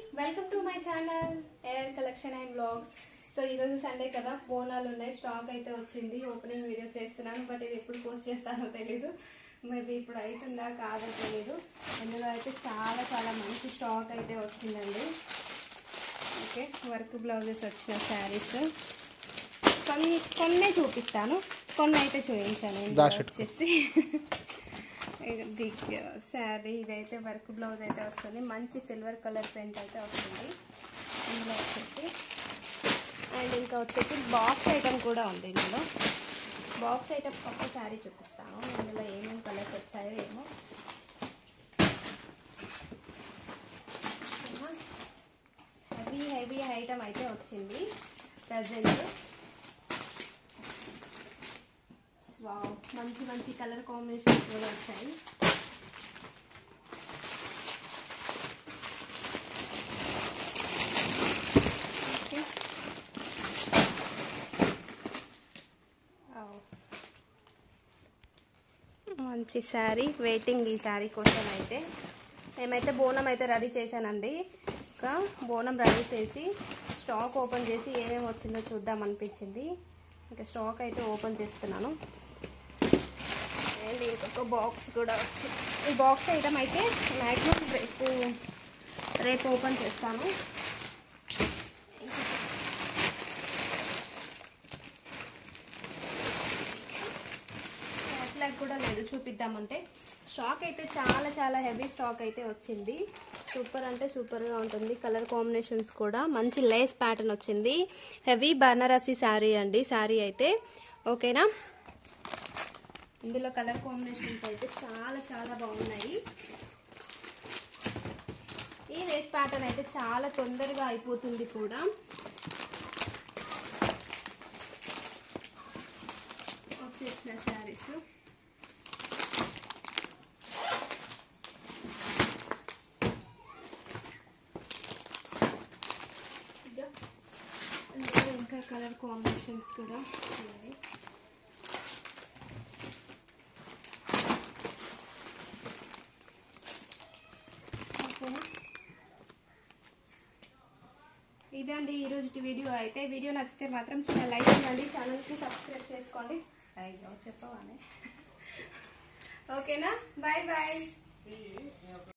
Welcome to my channel AR collection and blogs. So ఈరోజు Sunday కదా, బోనాలు ఉన్నాయి. Stock అయితే వచ్చింది. ఓపెనింగ్ వీడియో చేస్తున్నాను, బట్ ఇది ఎప్పుడు పోస్ట్ చేస్తానో తెలీదు. మేబీ ఇప్పుడు అవుతుందా కాదో తెలీదు. ఇందులో అయితే చాలా చాలా మంచి స్టాక్ అయితే వచ్చిందండి. ఓకే, వర్క్ బ్లౌజెస్ వచ్చిన శారీస్ కొన్ని చూపిస్తాను, కొన్ని అయితే చూపించాను. వచ్చేసి శారీ ఇదైతే వర్క్ బ్లౌజ్ అయితే వస్తుంది. మంచి సిల్వర్ కలర్ ప్రింట్ అయితే వస్తుంది ఇందులో వచ్చేసి. అండ్ ఇంకా వచ్చేసి బాక్స్ ఐటమ్ కూడా ఉంది. ఇందులో బాక్స్ ఐటమ్ ఒక్క శారీ చూపిస్తాను. ఇందులో ఏమేమి కలర్స్ వచ్చాయో ఏమో. హెవీ ఐటమ్ అయితే వచ్చింది ప్రజెంట్. వావ్, మంచి మంచి కలర్ కాంబినేషన్స్ కూడా వచ్చాయి. మంచి శారీ వెయిటింగ్ ఈ శారీ కోసం. అయితే మేమైతే బోనం అయితే రెడీ చేశానండి. ఇంకా బోనం రెడీ చేసి స్టాక్ ఓపెన్ చేసి ఏమేమి వచ్చిందో చూద్దాం అనిపించింది. ఇంకా స్టాక్ అయితే ఓపెన్ చేస్తున్నాను. అండ్ ఇంకొక బాక్స్ కూడా వచ్చింది. ఈ బాక్స్ ఐటమ్ అయితే మ్యాక్సిమం రేపు ఓపెన్ చేస్తాను. అట్లా కూడా లేదు, చూపిద్దామంటే. స్టాక్ అయితే చాలా చాలా హెవీ స్టాక్ అయితే వచ్చింది. సూపర్ అంటే సూపర్గా ఉంటుంది. కలర్ కాంబినేషన్స్ కూడా మంచి లేస్ ప్యాటర్న్ వచ్చింది. హెవీ బనారసి శారీ అండి శారీ అయితే. ఓకేనా, ఇందులో కలర్ కాంబినేషన్స్ అయితే చాలా చాలా బాగున్నాయి. ఈ లేస్ ప్యాటర్న్ అయితే చాలా తొందరగా అయిపోతుంది కూడా. వచ్చేసిన శారీస్ ఇంకా కలర్ కాంబినేషన్స్ కూడా ఉన్నాయి. ఇదండి ఈరోజు వీడియో అయితే. వీడియో నచ్చితే మాత్రం చిన్న లైక్ ఇవ్వండి, ఛానల్కి సబ్స్క్రైబ్ చేసుకోండి. చెప్పవానే. ఓకేనా, బాయ్ బాయ్.